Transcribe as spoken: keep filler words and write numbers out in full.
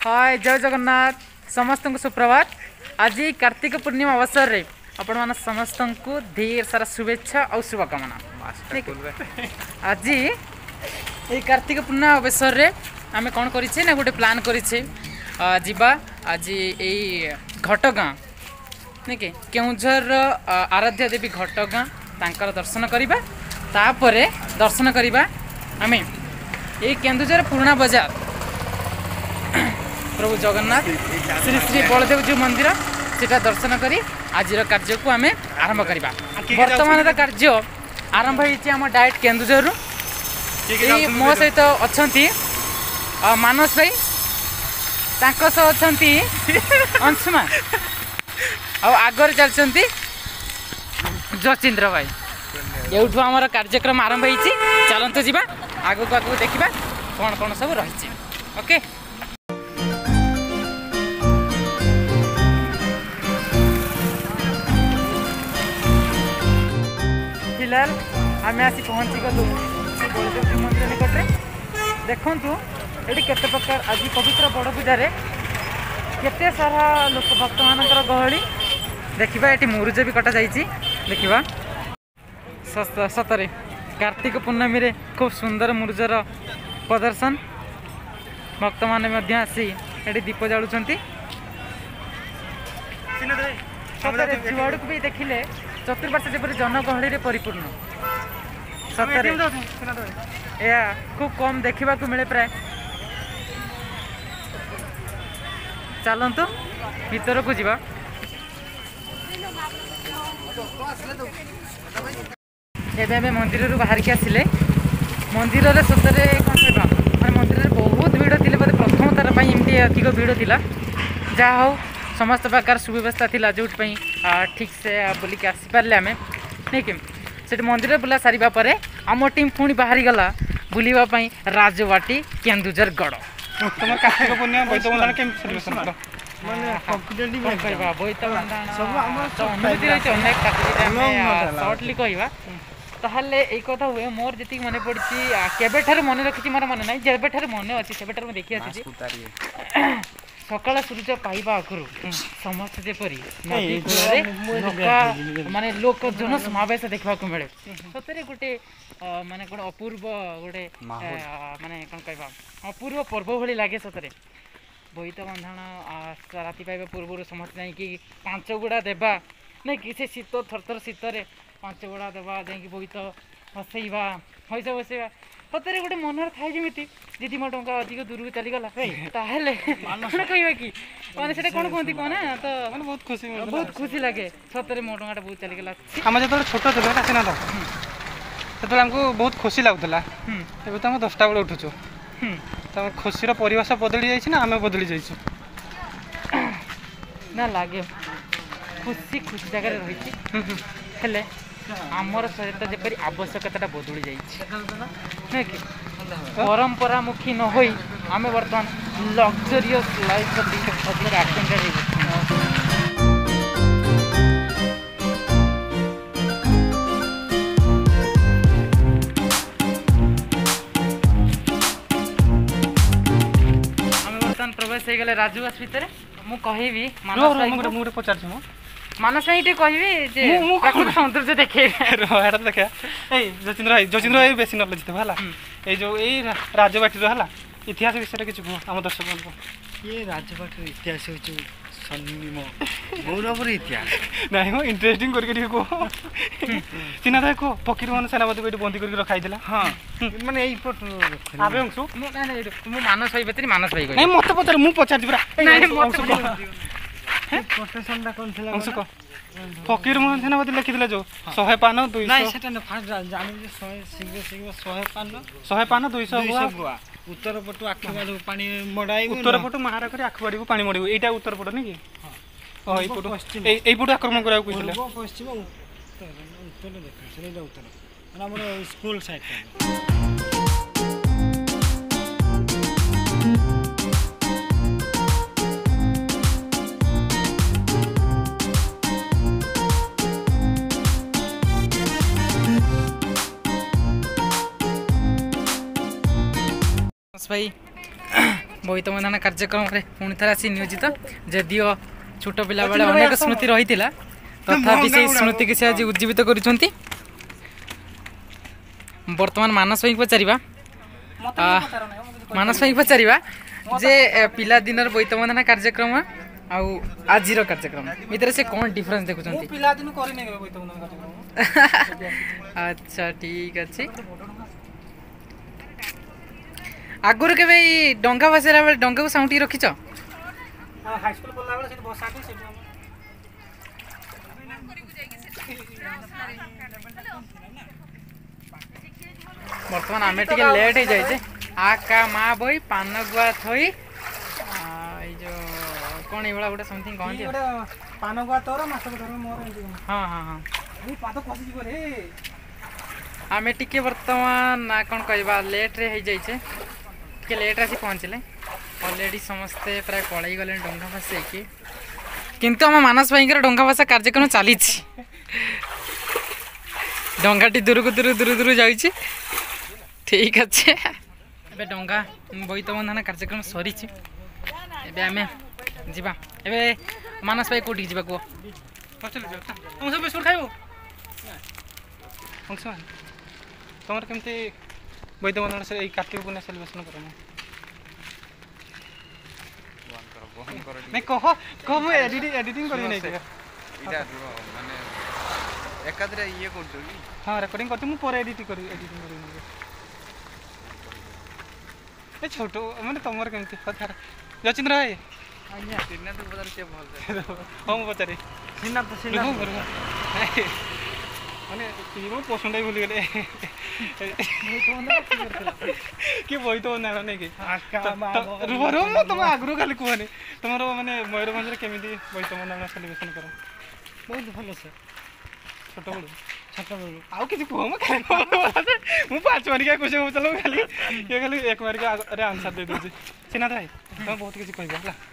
हाय जय जगन्नाथ समस्त को सुप्रभात। आज कार्तिक पूर्णिमा अवसर रे आपण मान समस्त को ढेर सारा शुभेच्छा और शुभकामना। आज ये कार्तिक पूर्णिमा अवसर रे आमे कौन करिछे ना गोटे प्लान करिछे जीवा आज ये घटगाँ नहीं कि केउझर आराध्य देवी घटगाँ तांकर दर्शन करिबा तापरे दर्शन करिबा आमे ये केन्दुझर पुराना बाजार प्रभु जगन्नाथ श्री श्री बलदेव जी मंदिर सेटा दर्शन करी आज कार्य को आम आरंभ करवा। वर्तमान कार्य आरंभ होम डायरेक्ट केन्दुझर मो सहित अच्छा मानस भाई अच्छा अंशुमा आगर चलती जचिंद्र भाई एठू आम कार्यक्रम आरंभ हो चलतु जी आग को आगे देखा कौन कौन सब रही। ओके फिलहाल आम आसी पहुँची गलु बलदेव जी मंदिर निकट में। देखु ये केते प्रकार आज पवित्र बड़ पूजा केते सारा लोक भक्त मानकर गहली देखा। ये मुरुज भी कटा जाइए देखा सतरे कार्तिक पूर्णमी रे खूब सुंदर मुरुजर प्रदर्शन भक्त मैंने आसी ये दीप जालुंट जुआड़ को भी देखिले चतुर्पार्श्व जपरी जनगहली परिपूर्ण सतरे या खूब कम देखा मिले प्राय। चलतु भीतर को जीवा। एबे मंदिर बाहर के आसिले मंदिर सतरे कौन कहवा मैं मंदिर बहुत भिड़ थी बोले प्रथम तार एमती अधिक भिड़ थी जहा हो समस्त प्रकार सुव्यवस्था थी जो ठीक से बुलिक आसीपारे आम नहीं कि से मंदिर बुला सारा पर आम टीम पुणी बाहरी गला बुलवाई राजवाटी केन्दुझर गड़ सर्टली कहवा ताहले एक कथा हुए मोर जी मन पड़ी केबे मन रखी मोर मन ना जेबे मन अच्छी से देखी आसी सकाल सूर्य पाइबा आगु समस्त जेपरी नदी कूल माने लोक जन समावेश देखा मिले सतरे गोटे माने कौन अपूर्व गोटे माने कौन कहवा अपूर्व पर्व भली लगे सतरे। बोईत बंधाण राति पाइबा पूर्व समस्त जाकि पांच गुड़ा देवा नहीं कि से शीत थर थर शीतर पांच गुड़ा देवा जाकि बोईत बसैवा पैसा बसैवा सतरे गोटे मनर थाए जमी दीदी मो टंका अधिक दूर को चलीगला ताहले कहवा कि मैंने से कौन कहती कौन तो मैंने बहुत खुशी बहुत खुशी लगे सतरे मो टंका बहुत चलीगला। आम जो छोट थे आसीना तो आमको बहुत खुशी लगुला एवं तो आम दसटा बेले उठुचु तो खुशी परिवेश बदली जाइए आम बदली जाइए ना लगे खुशी खुशी जगह रही आमर शरीर जेपरी आवश्यकता बदली जाइए कि परंपरा मुखी न होई आमे वर्तमान लग्जरियस लाइफ अधिक अटेंडेड आमे वर्तमान प्रवेश हो गले राजूवास भितर मु कहबी मानस पचार मानस भाई कहबी जे प्राकृतिक सौंदर्य देखे देखा जचिंद्र भाई जचिंद्र भाई बेसी नलेज थे है ये जो यही राजबाटी है इतिहास विषय किसी कह आम दर्शक ये राजबाटी इतिहास हूँ स्वर्णिम गौरवर इतिहास नहीं मो इंटरेस्टिंग करके कह चिन्ह था कह फकीर मोहन सेनापति को बंदी करके रखाई हाँ माने यही पट आवे अंशु मानस भाई बेतरी मानस भाई नहीं मत पचार मु पचार पूरा कोटेशनटा कोन थिला अंशु कह फकीर मोहन सेनापति लिखिथिले जो सौ पान दुई सौ नहीं सेटा न फास्ट जानि जे सौ शीघ्र शीघ्र सौ पान सौ पान दुई सौ गुआ उत्तर पटु आखबाडू पानी मडाई उत्तर पटु महारा करे आखबाडी को पानी मडाई एटा उत्तर पट नहीं कि हां एई पटु एई पटु आक्रमण करा कइथिले पश्चिम उत्तर उत्तर देखा सेटा उत्तर माने हमर स्कूल साइड भाई ବୋଇତ ବନ୍ଦାଣ କାର୍ଯ୍ୟକ୍ରମରେ ପୁଣି ଥରେ ଆସି ନିୟୋଜିତ ଯଦିଓ ଛୋଟ ପିଲା ବେଳେ ଅନେକ ସ୍ମୃତି ରହିଥିଲା ତଥାପି ସେଇ ସ୍ମୃତିକି ସେ ଆଜି ଉଜ୍ଜୀବିତ କରୁଛନ୍ତି। ବର୍ତ୍ତମାନ ମାନସ ଭାଇକି ପଚାରିବା ମାନସ ଭାଇକି ପଚାରିବା ଯେ ପିଲାଦିନର ବୋଇତ ବନ୍ଦାଣ କାର୍ଯ୍ୟକ୍ରମ ଆଉ ଆଜିର କାର୍ଯ୍ୟକ୍ରମ ଭିତରେ ସେ କ'ଣ ଡିଫରେନ୍ସ ଦେଖୁଛନ୍ତି? ଆଚ୍ଛା ଠିକ୍ ଅଛି। ଆଗରୁ କେବେ ଏଇ ଡଙ୍ଗା ଭସାଇଲା ବେଳେ ଡଙ୍ଗାକୁ ସାଉଁଟିକି ରଖିଛ? ବର୍ତ୍ତମାନ ଆମେ ଟିକେ ଲେଟ୍ ହେଇଯାଇଛେ। ଆ କା ମା ବହି ପାନ ଗୁଆ ଥୋଇ ଏଇ ଯୋଉ କ'ଣ ଏଇଭଳିଆ ଗୋଟେ ସମଥିଙ୍ଗ କହନ୍ତି ପାନ ଗୁଆ ତୋର ମାଛ ଧର ମୋର। ହଁ ହଁ ହଁ ପାଦ ଖସିଯିବ ରେ। ଆମେ ଟିକେ ବର୍ତ୍ତମାନ କ'ଣ କହିବା ଲେଟ୍ରେ ହେଇଯାଇଛେ ଟିକେ ଲେଟ୍ରେ ଆସି ପହଞ୍ଚିଲେ। ଅଲରେଡ଼ି ସମସ୍ତେ ପ୍ରାୟ ପଳେଇ ଗଲେଣି ଡଙ୍ଗା ଭସେଇକି କିନ୍ତୁ ଆମ ମାନସ ଭାଇଙ୍କର ଡଙ୍ଗା ଭସା କାର୍ଯ୍ୟକ୍ରମ ଚାଲିଛି। ଡଙ୍ଗାଟି ଦୂରକୁ ଦୂର ଦୂର ଦୂର ଯାଉଛି। ଠିକ୍ ଅଛି ଏବେ ଡଙ୍ଗା ବୋଇତ ବନ୍ଦାଣ କାର୍ଯ୍ୟକ୍ରମ ସରିଛି। ଏବେ ଆମେ ଯିବା। ଏବେ ମାନସ ଭାଇ କୋଉଠିକି ଯିବା କୁହ? ସବୁ ବିସ୍କୁଟ ଖାଇବୁ? ତମର କେମିତି ବୋଇତ ବନ୍ଦାଣ ଏଇ କାର୍ତ୍ତିକ ପୂର୍ଣ୍ଣିମା ସେଲିବ୍ରେସନ କର? ନାଇଁ କହ କହ ମୁଁ ଏଡିଟିଂ ଏଡିଟିଂ କରିବି ନାଇଁ ମାନେ ଏକାଥରେ ଇଏ କରୁଛୁ କି? ହଁ ରେକର୍ଡିଂ କରୁଛୁ ମୁଁ ପରେ ଏଡିଟିଂ କରିବି ଏଡିଟିଂ କରିବି। ଏ ଛୋଟ ମାନେ ତମର କେମିତି କଥା ଯଚିନ୍ଦ୍ର ଭାଇ? ହଁ ମୁଁ ପଚାରି ମାନେ ମୋ ପସନ୍ଦ ଭୁଲିଗଲେ କିଏ ବୋଇତ ବନ୍ଦାଣ ନାଇକି ରୁହ ରୁହ ମୁଁ ତମ ଆଗରୁ ଖାଲି କୁହନି ତମର ମାନେ ମୟୂରଭଞ୍ଜରେ କେମିତି ବୋଇତ ବନ୍ଦାଣ ସେଲିବ୍ରେସନ କର? ବହୁତ ଭଲ ସେ ଛୋଟବେଳୁ ଛୋଟବେଳୁ ଆଉ କିଛି କୁହ ମୁଁ ଖାଲି ମୁଁ ପାଞ୍ଚ ମାରିକା କୋଶ୍ଚିନ୍ ପଚାରିଲ ଖାଲି ଇଏ ଖାଲି ଏକ ମାରିକା ଆନ୍ସର ଦେଇ ଦେଉଛି। ସିନା ଭାଇ ତମେ ବହୁତ କିଛି କହିବ ହେଲା।